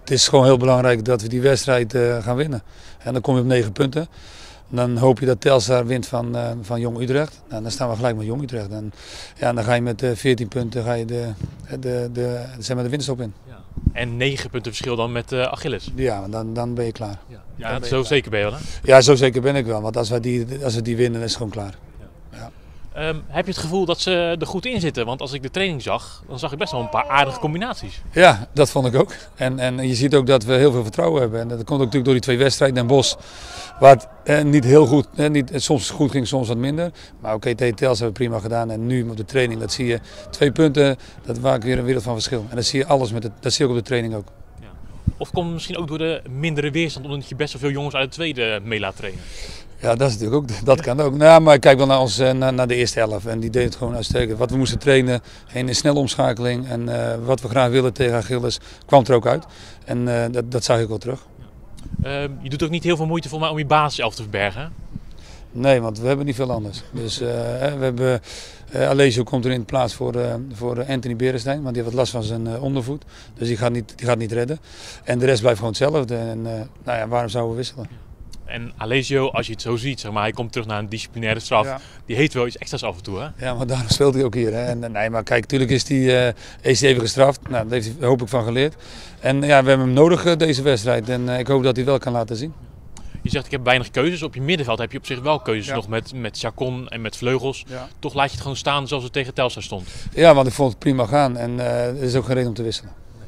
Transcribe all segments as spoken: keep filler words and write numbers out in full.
het is gewoon heel belangrijk dat we die wedstrijd uh, gaan winnen. En dan kom je op negen punten. Dan hoop je dat Telstar wint van, uh, van Jong Utrecht. Nou, dan staan we gelijk met Jong Utrecht. En ja, dan ga je met uh, veertien punten ga je de, de, de, de, zeg maar de winststop in. Ja. En negen punten verschil dan met uh, Achilles. Ja, dan, dan ben je klaar. Ja, ja zo klaar. Zeker ben je wel, hè? Ja, zo zeker ben ik wel. Want als we die, als we die winnen, dan is het gewoon klaar. Ja. Ja. Um, heb je het gevoel dat ze er goed in zitten? Want als ik de training zag, dan zag ik best wel een paar aardige combinaties. Ja, dat vond ik ook. En, en je ziet ook dat we heel veel vertrouwen hebben. En dat komt ook natuurlijk door die twee wedstrijden. Den Bosch, waar het eh, niet heel goed, eh, niet, soms goed ging, soms wat minder. Maar oké, okay, tegen Telstar hebben we prima gedaan. En nu op de training, dat zie je, twee punten, dat maakt weer een wereld van verschil. En dat zie je alles, met het, dat zie je ook op de training ook. Ja. Of komt het misschien ook door de mindere weerstand, omdat je best wel veel jongens uit de tweede mee laat trainen? Ja, dat is natuurlijk ook, dat kan ook. Nou, maar kijk wel naar, ons, naar, naar de eerste helft en die deed het gewoon uitstekend. Wat we moesten trainen in een snelle omschakeling en uh, wat we graag willen tegen Achilles kwam er ook uit. En uh, dat, dat zag ik wel terug. Ja. Uh, je doet ook niet heel veel moeite voor mij om je basiself te verbergen? Nee, want we hebben niet veel anders. Dus uh, we hebben, uh, Alessio komt er in plaats voor, uh, voor Anthony Berenstein, want die heeft wat last van zijn uh, ondervoet. Dus die gaat, niet, die gaat niet redden. En de rest blijft gewoon hetzelfde. En uh, nou ja, waarom zouden we wisselen? En Alessio, als je het zo ziet, zeg maar, hij komt terug naar een disciplinaire straf. Ja. Die heeft wel iets extra's af en toe, hè? Ja, maar daarom speelt hij ook hier. Hè? En, nee, maar kijk, natuurlijk is hij uh, is hij even gestraft. Nou, daar heeft hij hoop ik van geleerd. En ja, we hebben hem nodig uh, deze wedstrijd. En uh, ik hoop dat hij wel kan laten zien. Je zegt, ik heb weinig keuzes. Op je middenveld heb je op zich wel keuzes ja. nog met, met Chacon en met vleugels. Ja. Toch laat je het gewoon staan zoals het tegen Telstar stond. Ja, want ik vond het prima gaan. En uh, er is ook geen reden om te wisselen.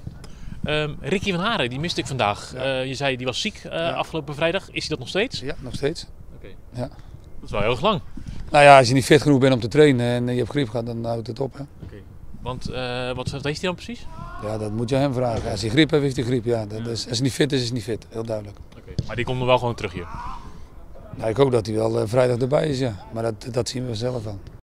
Um, Ricky van Haren, die miste ik vandaag. Ja. Uh, je zei die was ziek uh, ja. afgelopen vrijdag. Is hij dat nog steeds? Ja, nog steeds. Okay. Ja. Dat is wel heel erg lang. Nou ja, als je niet fit genoeg bent om te trainen en je hebt griep gehad, dan houdt het op. Hè. Okay. Want uh, wat, wat heeft hij dan precies? Ja, dat moet je hem vragen. Okay. Als hij griep heeft, heeft hij griep. Ja, dat is, als hij niet fit is, is hij niet fit. Heel duidelijk. Okay. Maar die komt nog wel gewoon terug hier? Nou, ik hoop dat hij wel uh, vrijdag erbij is, ja. Maar dat, dat zien we zelf wel.